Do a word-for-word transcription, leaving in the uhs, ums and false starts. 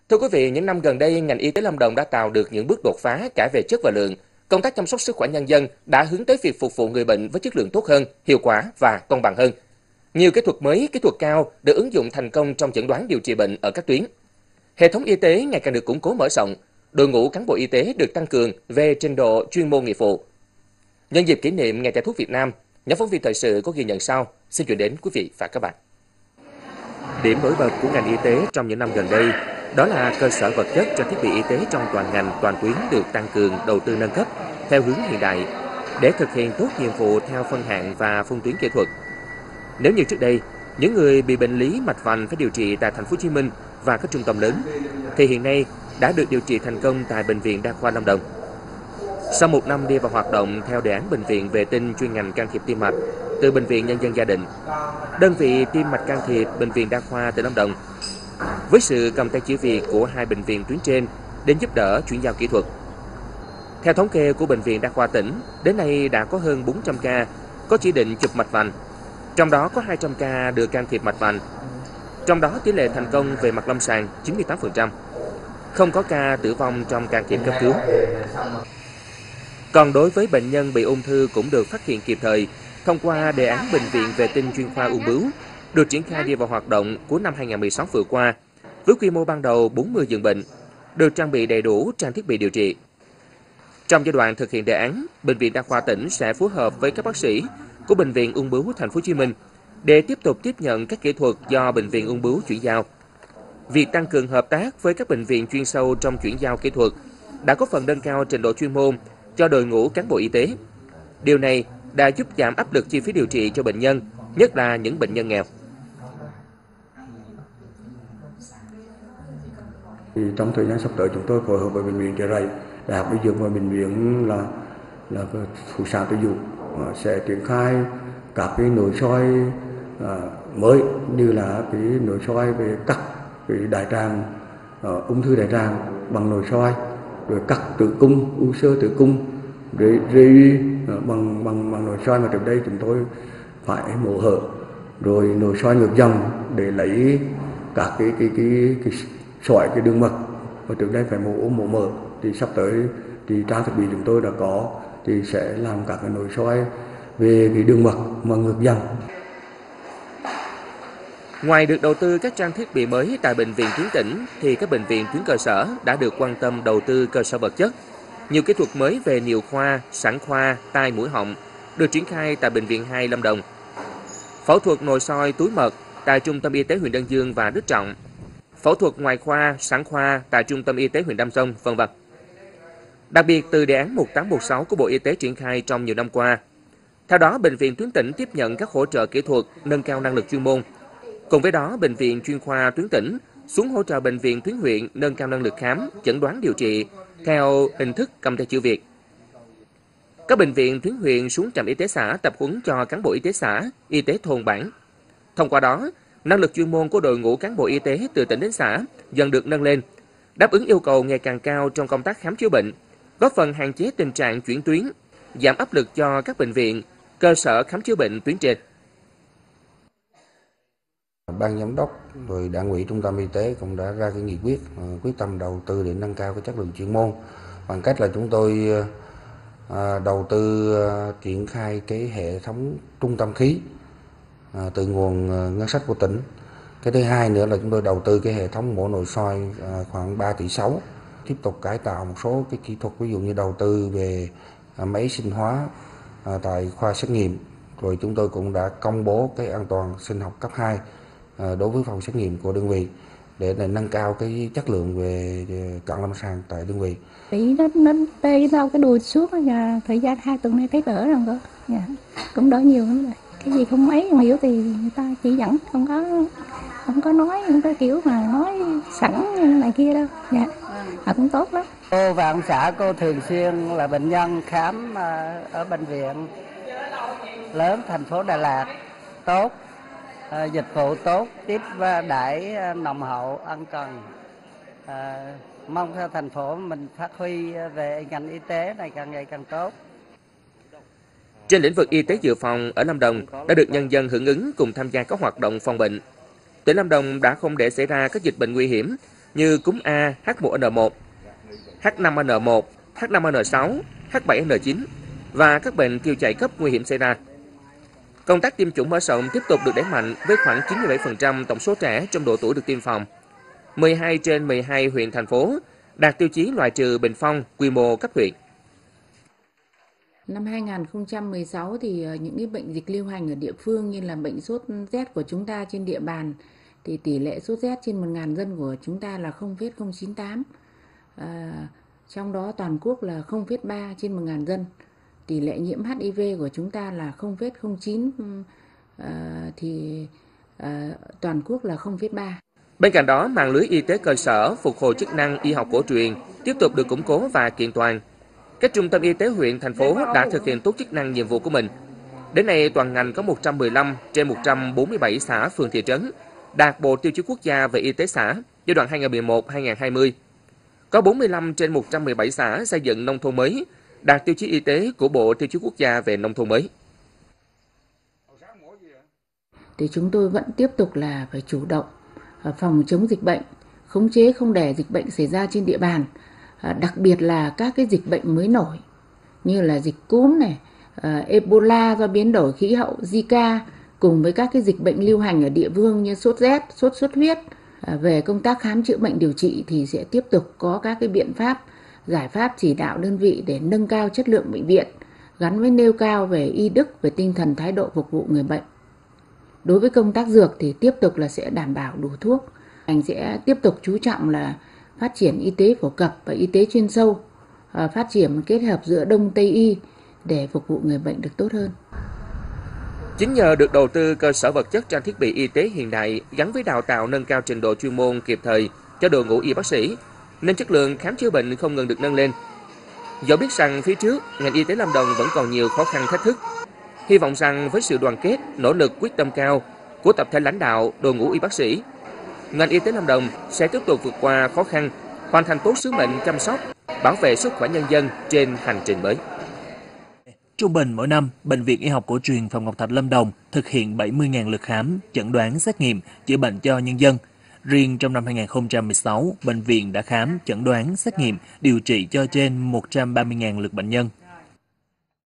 Thưa quý vị, những năm gần đây, ngành y tế Lâm Đồng đã tạo được những bước đột phá cả về chất và lượng. Công tác chăm sóc sức khỏe nhân dân đã hướng tới việc phục vụ người bệnh với chất lượng tốt hơn, hiệu quả và công bằng hơn. Nhiều kỹ thuật mới, kỹ thuật cao được ứng dụng thành công trong chẩn đoán điều trị bệnh ở các tuyến. Hệ thống y tế ngày càng được củng cố mở rộng, đội ngũ cán bộ y tế được tăng cường về trình độ chuyên môn nghiệp vụ. Nhân dịp kỷ niệm Ngày Thầy thuốc Việt Nam, nhóm phóng viên thời sự có ghi nhận sau, xin chuyển đến quý vị và các bạn. Điểm nổi bật của ngành y tế trong những năm gần đây đó là cơ sở vật chất cho thiết bị y tế trong toàn ngành, toàn tuyến được tăng cường, đầu tư nâng cấp theo hướng hiện đại để thực hiện tốt nhiệm vụ theo phân hạng và phân tuyến kỹ thuật. Nếu như trước đây, những người bị bệnh lý mạch vành phải điều trị tại thành phố Hồ Chí Minh và các trung tâm lớn, thì hiện nay đã được điều trị thành công tại Bệnh viện Đa khoa Lâm Đồng. Sau một năm đi vào hoạt động theo đề án bệnh viện vệ tinh chuyên ngành can thiệp tim mạch từ Bệnh viện Nhân dân Gia Định, đơn vị tim mạch can thiệp Bệnh viện Đa khoa tỉnh Lâm Đồng với sự cầm tay chỉ việc của hai bệnh viện tuyến trên đến giúp đỡ chuyển giao kỹ thuật. Theo thống kê của Bệnh viện Đa khoa tỉnh, đến nay đã có hơn bốn trăm ca có chỉ định chụp mạch vành, trong đó có hai trăm ca được can thiệp mạch vành. Trong đó tỷ lệ thành công về mặt lâm sàng chín mươi tám phần trăm, không có ca tử vong trong can thiệp cấp cứu. Còn đối với bệnh nhân bị ung thư cũng được phát hiện kịp thời thông qua đề án bệnh viện vệ tinh chuyên khoa ung bướu được triển khai đi vào hoạt động cuối năm hai nghìn không trăm mười sáu vừa qua với quy mô ban đầu bốn mươi giường bệnh, được trang bị đầy đủ trang thiết bị điều trị. Trong giai đoạn thực hiện đề án, Bệnh viện Đa khoa tỉnh sẽ phối hợp với các bác sĩ của Bệnh viện Ung bướu Thành phố Hồ Chí Minh để tiếp tục tiếp nhận các kỹ thuật do Bệnh viện Ung bướu chuyển giao. Việc tăng cường hợp tác với các bệnh viện chuyên sâu trong chuyển giao kỹ thuật đã có phần nâng cao trình độ chuyên môn cho đội ngũ cán bộ y tế. Điều này đã giúp giảm áp lực chi phí điều trị cho bệnh nhân, nhất là những bệnh nhân nghèo. Thì trong thời gian sắp tới, chúng tôi phối hợp với Bệnh viện Chợ Rẫy, Đại học Y Dược và Bệnh viện là là phụ sản tự dụng sẽ triển khai các cái nội soi à, mới, như là cái nội soi về cắt cái đại tràng, à, ung thư đại tràng bằng nội soi, rồi cắt tử cung, u xơ tử cung rồi, rồi bằng bằng bằng nội soi mà trước đây chúng tôi phải mổ hở, rồi nội soi ngược dòng để lấy các cái cái cái, cái sỏi cái đường mật và trước đây phải mổ mổ mở. Thì sắp tới thì trang thiết bị chúng tôi đã có thì sẽ làm các cái nội soi về cái đường mật mà ngược dòng. Ngoài được đầu tư các trang thiết bị mới tại bệnh viện tuyến tỉnh, thì các bệnh viện tuyến cơ sở đã được quan tâm đầu tư cơ sở vật chất. Nhiều kỹ thuật mới về niệu khoa, sản khoa, tai mũi họng được triển khai tại Bệnh viện hai Lâm Đồng. Phẫu thuật nội soi túi mật tại Trung tâm Y tế huyện Đơn Dương và Đức Trọng. Phẫu thuật ngoại khoa, sản khoa tại Trung tâm Y tế huyện Đam Rông, vân vân. Đặc biệt từ đề án một tám một sáu của Bộ Y tế triển khai trong nhiều năm qua. Theo đó, bệnh viện tuyến tỉnh tiếp nhận các hỗ trợ kỹ thuật, nâng cao năng lực chuyên môn. Cùng với đó, bệnh viện chuyên khoa tuyến tỉnh xuống hỗ trợ bệnh viện tuyến huyện nâng cao năng lực khám, chẩn đoán điều trị theo hình thức cầm tay chỉ việc. Các bệnh viện tuyến huyện xuống trạm y tế xã tập huấn cho cán bộ y tế xã, y tế thôn bản. Thông qua đó, năng lực chuyên môn của đội ngũ cán bộ y tế từ tỉnh đến xã dần được nâng lên, đáp ứng yêu cầu ngày càng cao trong công tác khám chữa bệnh, góp phần hạn chế tình trạng chuyển tuyến, giảm áp lực cho các bệnh viện, cơ sở khám chữa bệnh tuyến trên. Ban giám đốc rồi đảng ủy trung tâm y tế cũng đã ra cái nghị quyết quyết tâm đầu tư để nâng cao cái chất lượng chuyên môn bằng cách là chúng tôi à, đầu tư à, triển khai cái hệ thống trung tâm khí à, từ nguồn à, ngân sách của tỉnh. Cái thứ hai nữa là chúng tôi đầu tư cái hệ thống mổ nội soi à, khoảng ba tỷ sáu, tiếp tục cải tạo một số cái kỹ thuật, ví dụ như đầu tư về à, máy sinh hóa à, tại khoa xét nghiệm. Rồi chúng tôi cũng đã công bố cái an toàn sinh học cấp hai đối với phòng xét nghiệm của đơn vị để nâng cao cái chất lượng về cận lâm sàng tại đơn vị. Bị nó nó tê đau cái đùi suốt và thời gian hai tuần nay thấy đỡ rồi cơ. Dạ. Cũng đỡ nhiều lắm rồi. Cái gì không mấy không hiểu thì người ta chỉ dẫn, không có không có nói những cái kiểu mà nói sẵn như này kia đâu. Dạ. À, cũng tốt lắm. Cô và ông xã cô thường xuyên là bệnh nhân khám ở bệnh viện lớn thành phố Đà Lạt tốt. À, dịch vụ tốt, tiếp đãi nồng hậu, ân cần. À, mong theo thành phố mình phát huy về ngành y tế này càng ngày càng tốt. Trên lĩnh vực y tế dự phòng ở Lâm Đồng đã được nhân dân hưởng ứng cùng tham gia các hoạt động phòng bệnh. Tỉnh Lâm Đồng đã không để xảy ra các dịch bệnh nguy hiểm, như cúm A H một N một, H năm N một, H năm N sáu, H bảy N chín và các bệnh tiêu chảy cấp nguy hiểm xảy ra. Công tác tiêm chủng mở rộng tiếp tục được đẩy mạnh với khoảng chín mươi bảy phần trăm tổng số trẻ trong độ tuổi được tiêm phòng. mười hai trên mười hai huyện, thành phố đạt tiêu chí loại trừ bệnh phong quy mô cấp huyện. Năm hai nghìn không trăm mười sáu thì những cái bệnh dịch lưu hành ở địa phương như là bệnh sốt rét của chúng ta trên địa bàn thì tỷ lệ sốt rét trên một nghìn dân của chúng ta là không phẩy không chín tám. À, trong đó toàn quốc là không phẩy ba trên một nghìn dân. Tỷ lệ nhiễm H I V của chúng ta là không phẩy không chín, à, thì à, toàn quốc là không phẩy ba. Bên cạnh đó, mạng lưới y tế cơ sở phục hồi chức năng y học cổ truyền tiếp tục được củng cố và kiện toàn. Các trung tâm y tế huyện, thành phố đã thực hiện tốt chức năng nhiệm vụ của mình. Đến nay, toàn ngành có một trăm mười lăm trên một trăm bốn mươi bảy xã, phường, thị trấn đạt Bộ Tiêu chí Quốc gia về y tế xã giai đoạn hai nghìn không trăm mười một đến hai nghìn không trăm hai mươi. Có bốn mươi lăm trên một trăm mười bảy xã xây dựng nông thôn mới đạt tiêu chí y tế của Bộ Tiêu chí Quốc gia về nông thôn mới. Thì chúng tôi vẫn tiếp tục là phải chủ động phòng chống dịch bệnh, khống chế không để dịch bệnh xảy ra trên địa bàn, đặc biệt là các cái dịch bệnh mới nổi như là dịch cúm này, Ebola do biến đổi khí hậu, Zika, cùng với các cái dịch bệnh lưu hành ở địa phương như sốt rét, sốt xuất huyết. Về công tác khám chữa bệnh điều trị thì sẽ tiếp tục có các cái biện pháp, giải pháp chỉ đạo đơn vị để nâng cao chất lượng bệnh viện, gắn với nêu cao về y đức, về tinh thần thái độ phục vụ người bệnh. Đối với công tác dược thì tiếp tục là sẽ đảm bảo đủ thuốc. Ngành sẽ tiếp tục chú trọng là phát triển y tế phổ cập và y tế chuyên sâu, phát triển kết hợp giữa Đông Tây y để phục vụ người bệnh được tốt hơn. Chính nhờ được đầu tư cơ sở vật chất, trang thiết bị y tế hiện đại gắn với đào tạo nâng cao trình độ chuyên môn kịp thời cho đội ngũ y bác sĩ, nên chất lượng khám chữa bệnh không ngừng được nâng lên. Do biết rằng phía trước, ngành y tế Lâm Đồng vẫn còn nhiều khó khăn thách thức. Hy vọng rằng với sự đoàn kết, nỗ lực quyết tâm cao của tập thể lãnh đạo, đội ngũ y bác sĩ, ngành y tế Lâm Đồng sẽ tiếp tục vượt qua khó khăn, hoàn thành tốt sứ mệnh chăm sóc, bảo vệ sức khỏe nhân dân trên hành trình mới. Trung bình mỗi năm, Bệnh viện Y học cổ truyền Phạm Ngọc Thạch Lâm Đồng thực hiện bảy mươi nghìn lượt khám, chẩn đoán, xét nghiệm, chữa bệnh cho nhân dân. Riêng trong năm hai nghìn không trăm mười sáu, bệnh viện đã khám, chẩn đoán, xét nghiệm, điều trị cho trên một trăm ba mươi nghìn lượt bệnh nhân.